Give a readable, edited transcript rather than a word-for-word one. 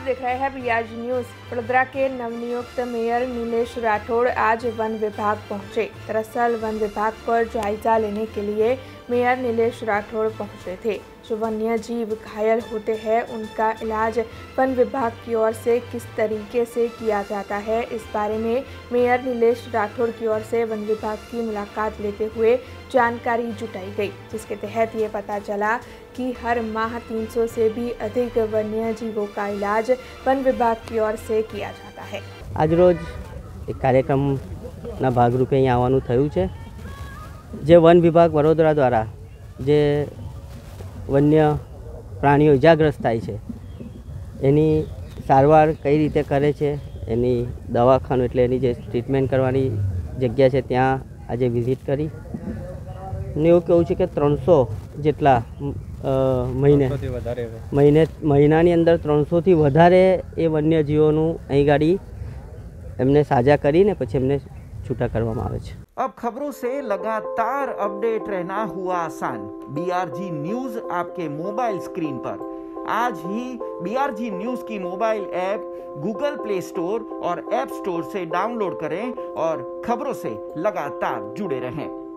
देख रहे हैं बीआरजी न्यूज। वडोदरा के नवनियुक्त मेयर नीलेश राठौड़ आज वन विभाग पहुंचे। दरअसल वन विभाग पर जायजा लेने के लिए मेयर नीलेश राठौड़ पहुंचे थे। जो वन्य जीव घायल होते हैं उनका इलाज वन विभाग की ओर से किस तरीके से किया जाता है, इस बारे में मेयर नीलेश राठौड़ की ओर से वन विभाग की मुलाकात लेते हुए जानकारी जुटाई गई, जिसके तहत ये पता चला कि हर माह 300 से भी अधिक वन्य जीवों का इलाज वन विभाग की ओर से किया जाता है। आज रोज एक कार्यक्रमना भागरूपे અહીં આવવાનું થયું છે। જે વન વિભાગ વડોદરા દ્વારા જે વન્ય પ્રાણીઓ ઇજાગ્રસ્ત થાય છે એની સારવાર કઈ રીતે કરે છે, એની દવાખાનું એટલે એની જે ટ્રીટમેન્ટ કરવાની જગ્યા છે ત્યાં આજે વિઝિટ કરી ને એવું કહેવું છે કે 300 જેટલા મહિનાની અંદર 300થી વધારે એ વન્યજીવોનું અહીં ગાડી એમને સાજા કરીને પછી એમને છૂટા કરવામાં આવે છે। अब खबरों से लगातार अपडेट रहना हुआ आसान। बीआरजी न्यूज आपके मोबाइल स्क्रीन पर। आज ही बीआरजी न्यूज की mobile app Google Play Store और ऐप स्टोर से डाउनलोड करें और खबरों से लगातार जुड़े रहें।